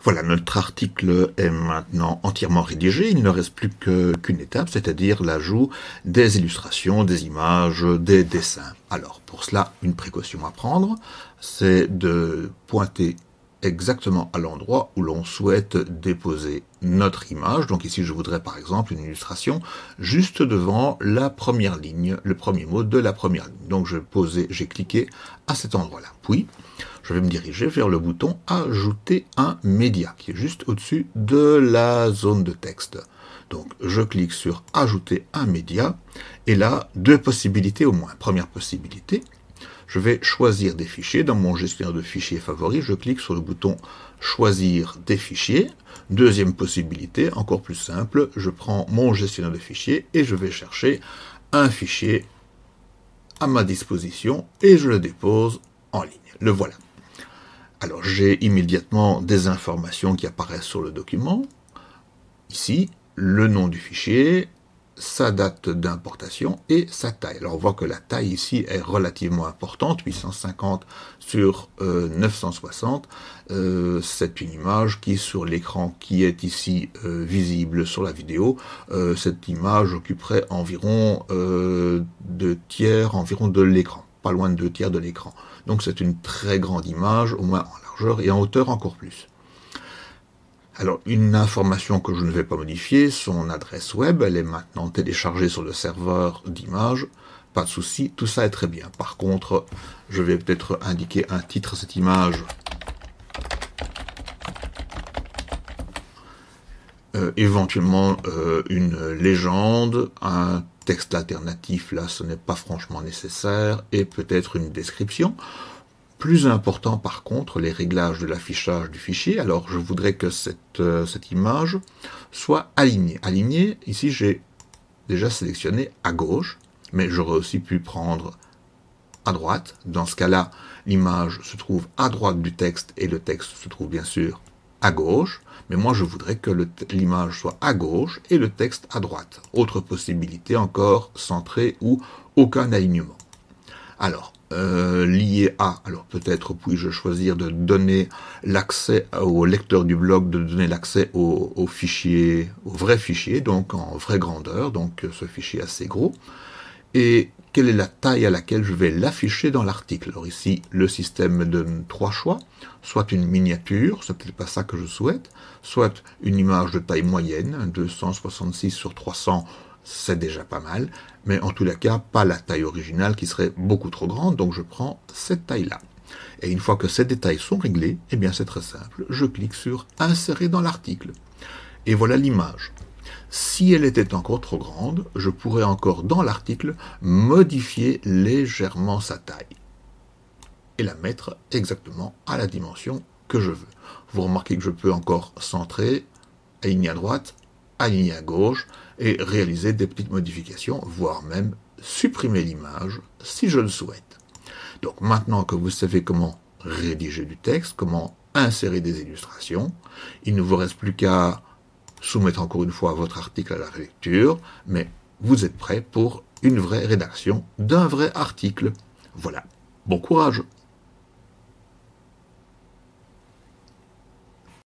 Voilà, notre article est maintenant entièrement rédigé. Il ne reste plus qu'une étape, c'est-à-dire l'ajout des illustrations, des images, des dessins. Alors, pour cela, une précaution à prendre, c'est de pointer exactement à l'endroit où l'on souhaite déposer notre image. Donc ici, je voudrais par exemple une illustration juste devant la première ligne, le premier mot de la première ligne. Donc j'ai cliqué à cet endroit-là. Puis, je vais me diriger vers le bouton « Ajouter un média » qui est juste au-dessus de la zone de texte. Donc, je clique sur « Ajouter un média » et là, deux possibilités au moins. Première possibilité, je vais choisir des fichiers. Dans mon gestionnaire de fichiers favori, je clique sur le bouton « Choisir des fichiers ». Deuxième possibilité, encore plus simple, je prends mon gestionnaire de fichiers et je vais chercher un fichier à ma disposition et je le dépose en ligne. Le voilà. Alors, j'ai immédiatement des informations qui apparaissent sur le document. Ici, le nom du fichier, sa date d'importation et sa taille. Alors, on voit que la taille ici est relativement importante, 850 sur 960. C'est une image qui, sur l'écran qui est ici visible sur la vidéo, cette image occuperait environ 2 tiers environ de l'écran, pas loin de 2 tiers de l'écran. Donc c'est une très grande image, au moins en largeur et en hauteur encore plus. Alors, une information que je ne vais pas modifier, son adresse web, elle est maintenant téléchargée sur le serveur d'images. Pas de souci, tout ça est très bien. Par contre, je vais peut-être indiquer un titre à cette image. Éventuellement une légende, un texte alternatif, là ce n'est pas franchement nécessaire, et peut-être une description. Plus important par contre, les réglages de l'affichage du fichier. Alors je voudrais que cette image soit alignée. Alignée, ici j'ai déjà sélectionné à gauche, mais j'aurais aussi pu prendre à droite. Dans ce cas-là, l'image se trouve à droite du texte et le texte se trouve bien sûr à gauche, mais moi je voudrais que l'image soit à gauche et le texte à droite. Autre possibilité encore, centré ou aucun alignement. Alors, lié à, alors peut-être puis-je choisir de donner l'accès au lecteur du blog, de donner l'accès au fichier, au vrai fichier, donc en vraie grandeur, donc ce fichier assez gros. Et quelle est la taille à laquelle je vais l'afficher dans l'article? Alors ici, le système me donne 3 choix, soit une miniature, c'est peut-être pas ça que je souhaite, soit une image de taille moyenne, 266 sur 300, c'est déjà pas mal, mais en tous les cas, pas la taille originale qui serait beaucoup trop grande, donc je prends cette taille-là. Et une fois que ces détails sont réglés, eh bien c'est très simple, je clique sur « Insérer dans l'article ». Et voilà l'image. Si elle était encore trop grande, je pourrais encore dans l'article modifier légèrement sa taille et la mettre exactement à la dimension que je veux. Vous remarquez que je peux encore centrer, aligner à droite, aligner à gauche et réaliser des petites modifications, voire même supprimer l'image si je le souhaite. Donc maintenant que vous savez comment rédiger du texte, comment insérer des illustrations, il ne vous reste plus qu'à soumettre encore une fois votre article à la lecture, mais vous êtes prêt pour une vraie rédaction d'un vrai article. Voilà, bon courage!